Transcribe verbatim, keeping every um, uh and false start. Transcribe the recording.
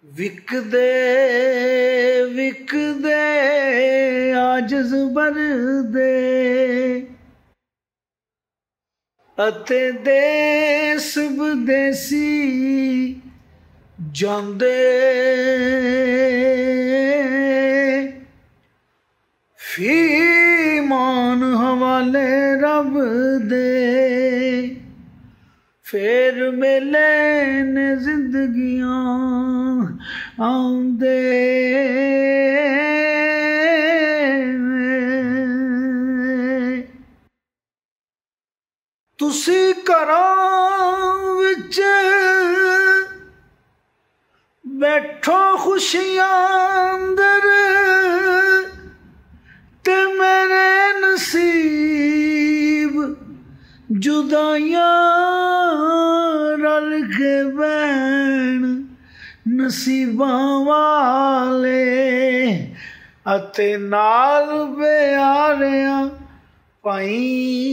विकदे विकदे आजिज़ बरदे अते देस विदेसी जांदे फीमान हवाले रब दे फिर मेले ने जिंदगियां आंदे तुसी घरां विच बैठो खुशियां अंदर ते मेरे नसीब जुदाइयां रल के बैन नसीबां वाले अते नाल प्यारियां पाई